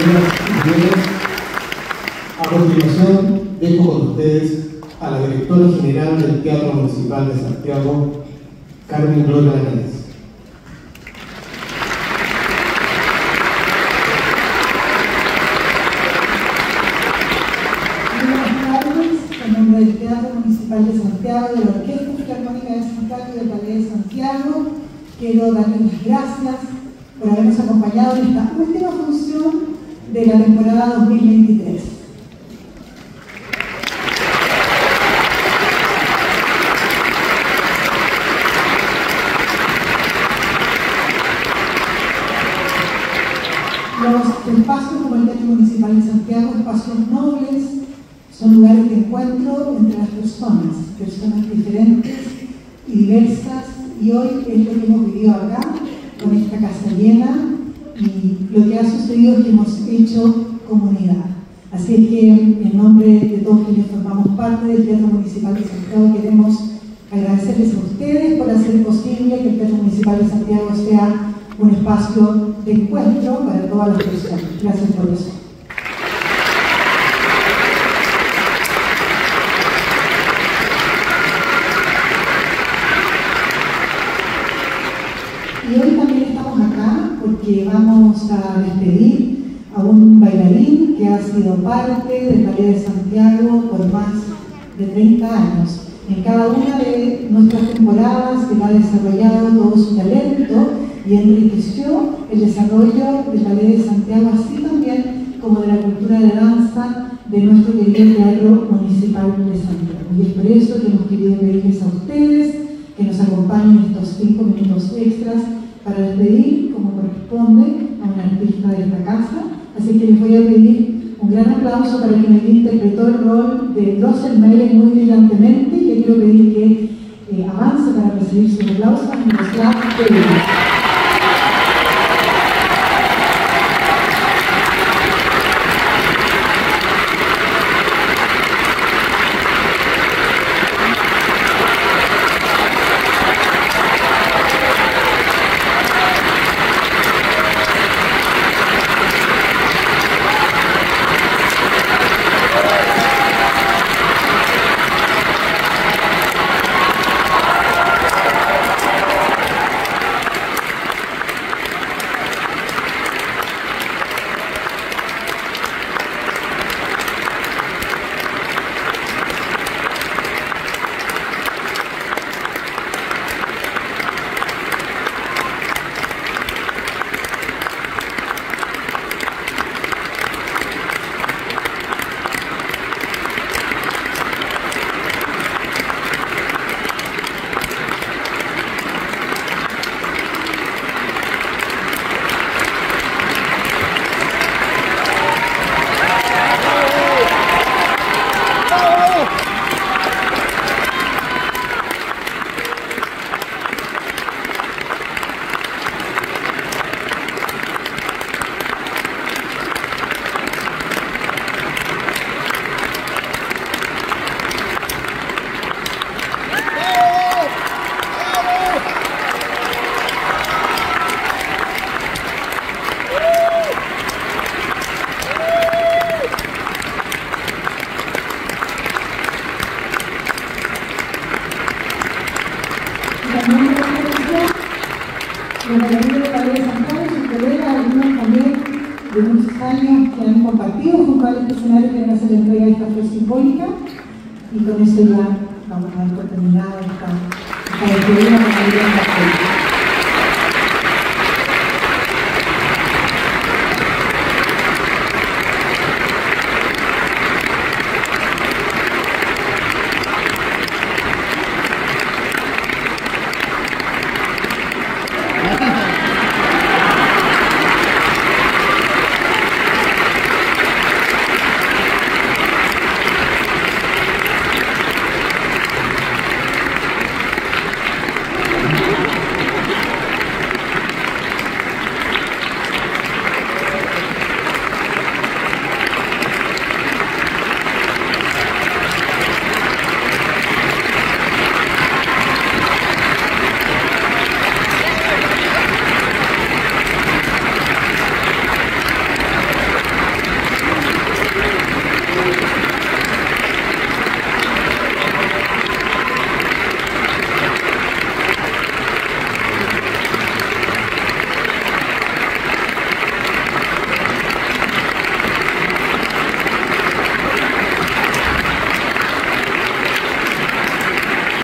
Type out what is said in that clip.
Buenas tardes. A continuación, dejo con ustedes a la directora general del Teatro Municipal de Santiago, Carmen Gloria Lanes. Buenas tardes, en nombre del Teatro Municipal de Santiago, de la Orquesta Filarmónica de Santiago y del Ballet de Santiago, quiero darles las gracias por habernos acompañado en esta última función de la temporada 2023. Los espacios como el Teatro Municipal de Santiago, espacios nobles, son lugares de encuentro entre las personas diferentes y diversas, y hoy es lo que hemos vivido acá, con esta casa llena, y lo que ha sucedido es que hemos hecho comunidad. Así es que en nombre de todos quienes formamos parte del Teatro Municipal de Santiago queremos agradecerles a ustedes por hacer posible que el Teatro Municipal de Santiago sea un espacio de encuentro para todas las personas. Gracias por eso. Y hoy también estamos acá porque vamos a despedir a un bailarín que ha sido parte del Ballet de Santiago por más de 30 años. En cada una de nuestras temporadas él ha desarrollado todo su talento y enriqueció el desarrollo del Ballet de Santiago, así también como de la cultura de danza de nuestro querido Teatro Municipal de Santiago. Y es por eso que hemos querido pedirles a ustedes que nos acompañen estos 5 minutos extras para despedir, como corresponde, a un artista de esta casa. Así que les voy a pedir un gran aplauso para quien interpretó el rol de Drosselmeyer muy brillantemente, y le quiero pedir que avance para recibir sus aplausos a Miroslav Pérez. Los bailarines del Ballet de Santiago, sus colegas, algunos también de muchos años que han compartido junto a este escenario, que van a hacer la entrega de esta flor simbólica, y con eso ya vamos a dar por terminada esta despedida con la